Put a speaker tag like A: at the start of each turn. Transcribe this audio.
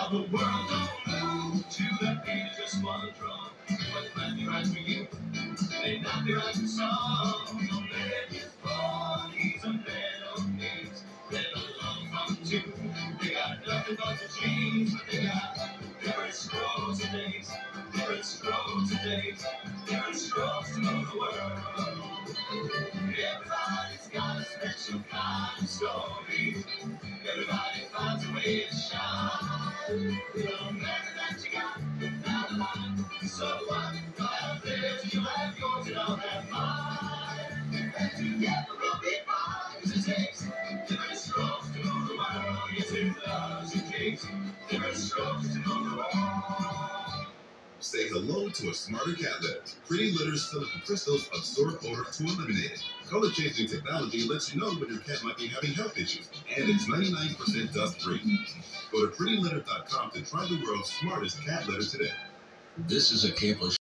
A: the world don't move to the beat of just one drum. What might be right for you may not be right for some. No man is born, he's a man of needs. They belong from two. They got nothing but the genes, but they got different strokes and days. Different strokes and days. Different strokes to know the world. Everybody's got a special kind of story. Everybody finds a way to shine. No matter that you got down the line. So what? Go out there till you have yours and I'll have mine. And together we'll be fine. 'Cause it takes different strokes to move the world. Yes, it does. It takes different strokes to move the world.
B: Say hello to a smarter cat litter. Pretty Litter's silicone crystals absorb odor to eliminate it. Color changing technology lets you know when your cat might be having health issues, and it's 99% dust free. Go to prettylitter.com to try the world's smartest cat litter today.
C: This is a Campo